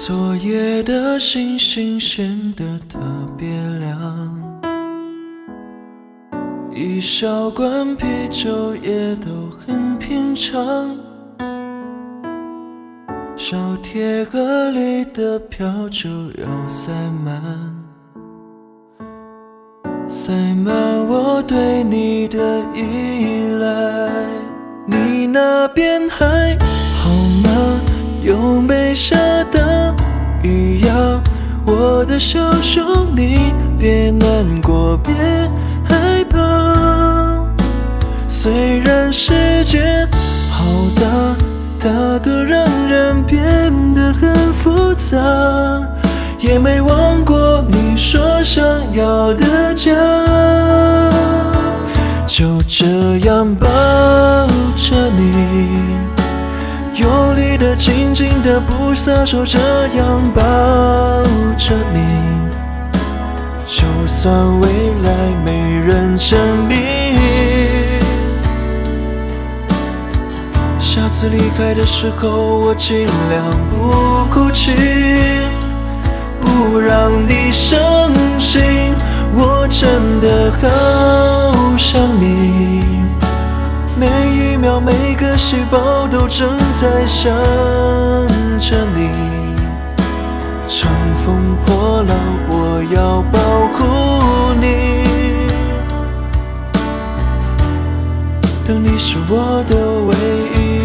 昨夜的星星显得特别亮，一小罐啤酒也都很平常，小铁盒里的票就要塞满，塞满我对你的依赖。你那边还好吗？有没下大雨呀？我的小兄弟，别难过，别害怕。虽然世界好大，大得让人变得很复杂，也没忘过你说想要的家。就这样抱着你，用力的、紧紧的，不撒手，这样抱着你。就算未来没人证明，下次离开的时候，我尽量不哭泣，不让你伤心。我真的好想你，每一秒每个细胞都正在想着你。乘风破浪，我要保护你。等你是我的唯一。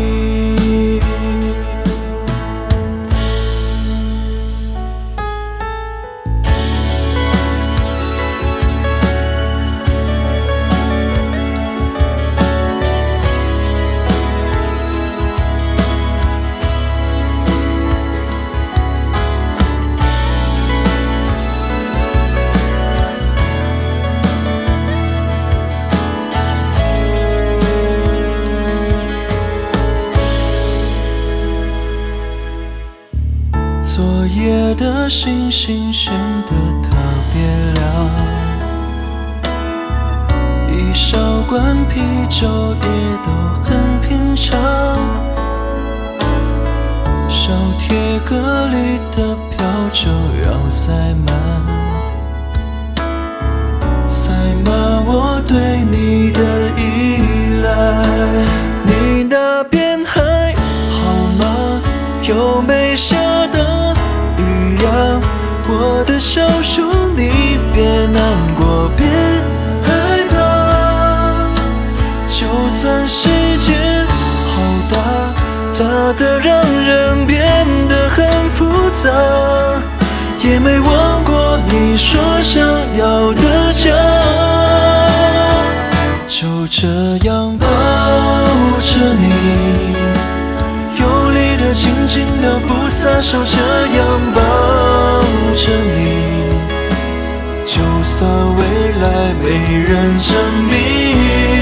昨夜的星星显得特别亮，一小罐啤酒也都很平常，小铁盒里的票就要塞满，塞满我对你的依赖。你那边还好吗？有没下大雨呀？我的小兄弟，别难过，别害怕。就算世界好大，大得让人变得很复杂，也没忘过你说想要的家。就这样抱着你，用力的、紧紧的，不撒手，这样抱着你。就算未来没人证明，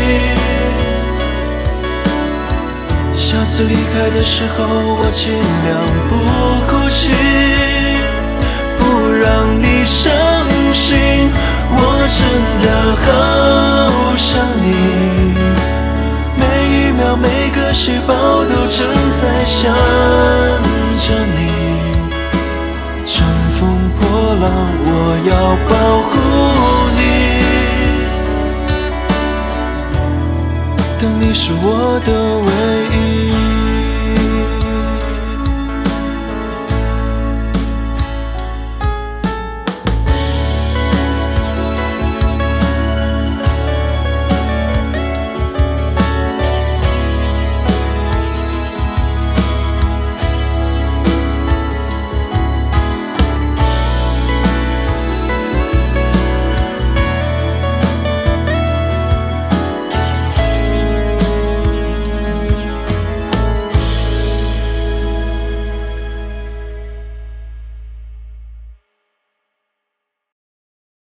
下次离开的时候，我尽量不哭泣，不让你伤心。我真的好想你，每一秒每个细胞都正在想着你。乘风破浪，我要保护你。等你是我的唯一。